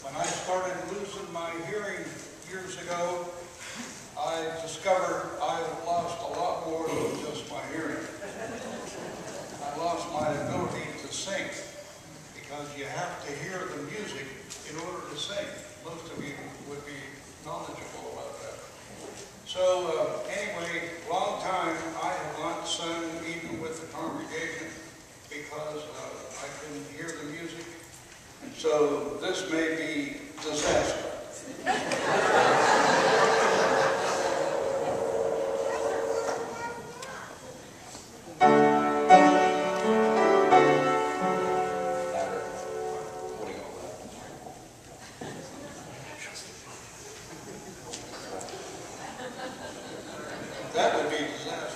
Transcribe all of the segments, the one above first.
When I started losing my hearing years ago, I discovered I lost a lot more than just my hearing. I lost my ability to sing because you have to hear the music in order to sing. Most of you would be knowledgeable about that. So anyway, long time I have not sung even with the congregation because I couldn't hear the music. And so this may be disaster. That would be disaster.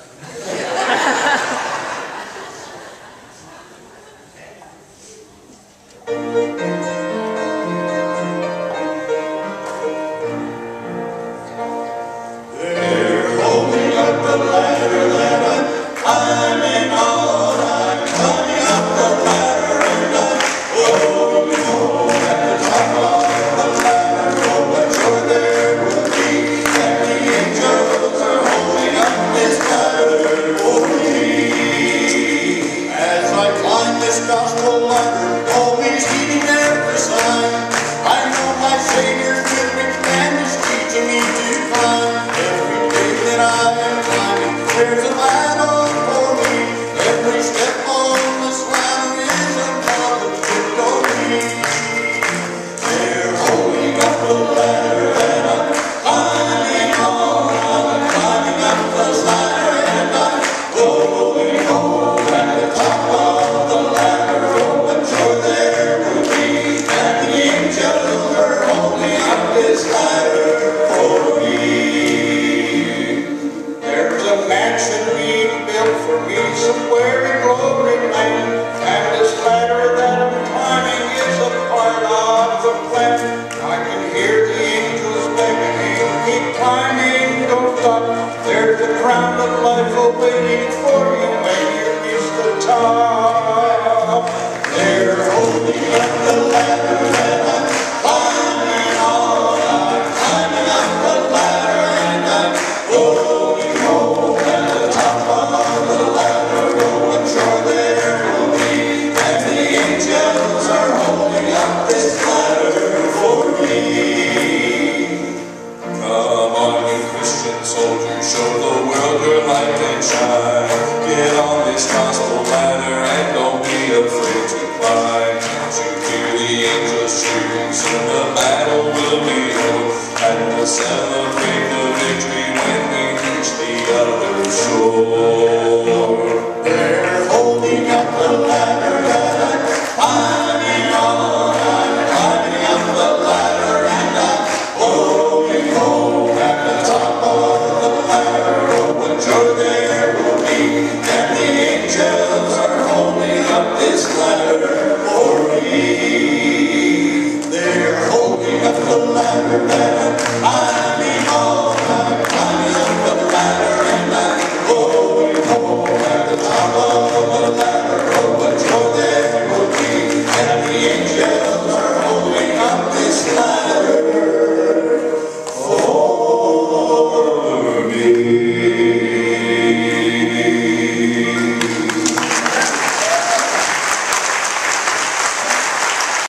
They're holding up the ladder that I'm climbing on. I'm climbing up the ladder and I'm holding on at the top of the ladder. Oh, but sure there will be, and the angels are holding up this ladder for me. As I climb this gospel ladder, always heeding every sign, I know my Savior's with me and is teaching me to climb. Every day that I am climbing, there's a ladder for me. Every step on this ladder is another victory. They're holding up the ladder and I'm climbing on. I'm climbing up the ladder and I'm going home at the top of the ladder. Oh, I'm sure there will be, and the angels are holding up this ladder for me. There's a mansion being built for me somewhere in glory land, and this ladder that I'm climbing is a part of the plan. I can hear the angels beckoning, keep climbing, don't stop. There's a crown of life awaiting for you when you reach the top. They're holding up the ladder and I'm climbing on. I'm climbing up the ladder and I'm going home at the top of the ladder. Oh, I'm sure there will be, and the angels are holding up this ladder for me. Come on, you Christian soldiers, show the world your light and shine. Get on this gospel ladder and don't be afraid to climb. Can't you hear the angels cheering? Soon the battle will be over, and we'll celebrate the victory when we reach the other shore. They're holding up the ladder and I'm climbing on. I'm climbing up the ladder and I'm going home at the top of the ladder. Oh, and sure there will be, and the angels are holding up this ladder for me. They're holding up the ladder that I'm